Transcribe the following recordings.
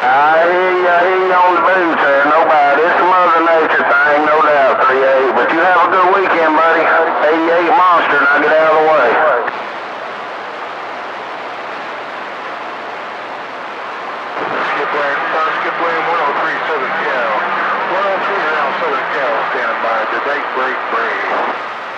I hear you on the boots there, no doubt. It's a Mother Nature thing, no doubt, 3-8. But you have a good weekend, buddy. 88 Monster, now get out of the way. Skip lane 103 Southern Cal. 103 around Southern Cal, standing by. The date break brave.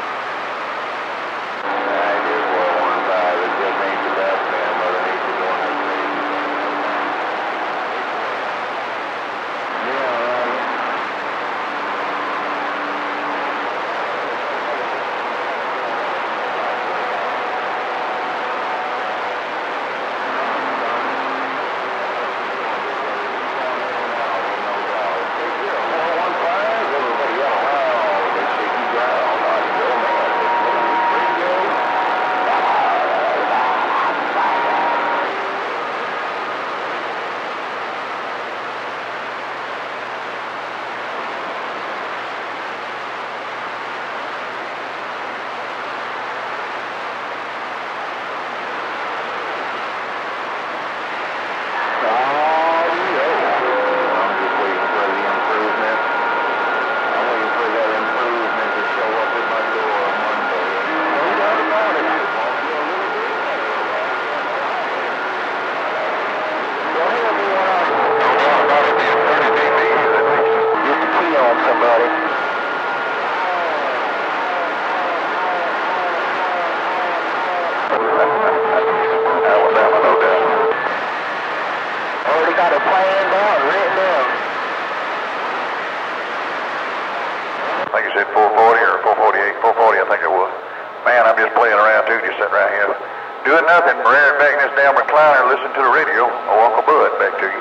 I think you said 440 or 448, 440 I think it was. Man, I'm just playing around too, just sitting right here. Doing nothing, rearing back in this damn recliner, listening to the radio. I'll walk a Bud back to you.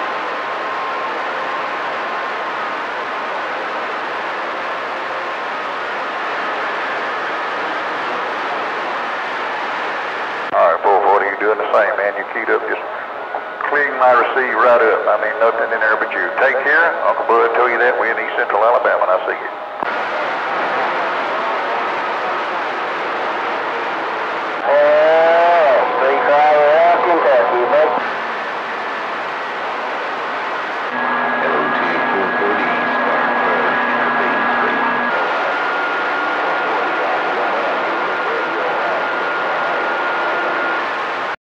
All right, 440, you doing the same, man. You keyed up, just cleaning my receive right up. I mean, nothing in there but you. Take care. Uncle Bud told you that. We're in East Central Alabama, and I'll see you.